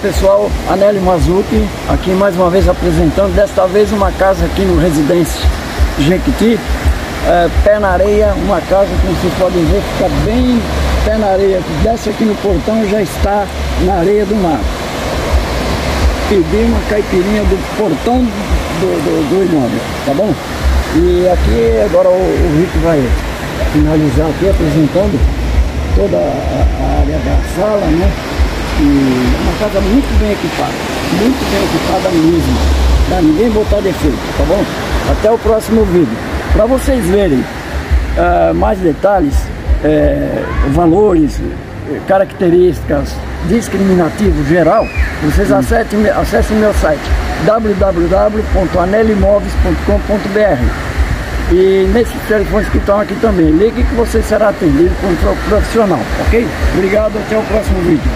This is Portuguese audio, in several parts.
pessoal, Anélio aqui mais uma vez apresentando, desta vez uma casa aqui no Residência Jequiti, pé na areia, uma casa que vocês podem ver, fica bem pé na areia, desce aqui no portão e já está na areia do mar. Pedi uma caipirinha do portão do imóvel, tá bom? E aqui agora o Rick vai finalizar aqui apresentando toda a área da sala, né? E uma casa muito bem equipada mesmo, pra ninguém botar defeito, tá bom? Até o próximo vídeo. Para vocês verem mais detalhes, valores, características, discriminativo geral, vocês acessem meu site www.anelimóveis.com.br e nesses telefones que estão aqui também, ligue que você será atendido por um profissional, ok? Obrigado, até o próximo vídeo.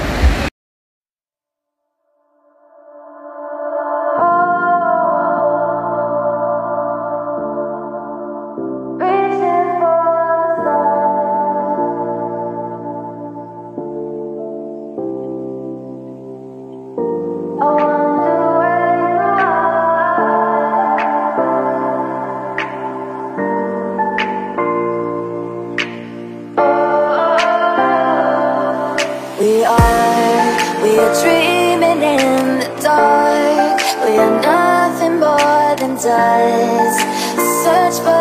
We are dreaming in the dark. We are nothing more than dust. Search for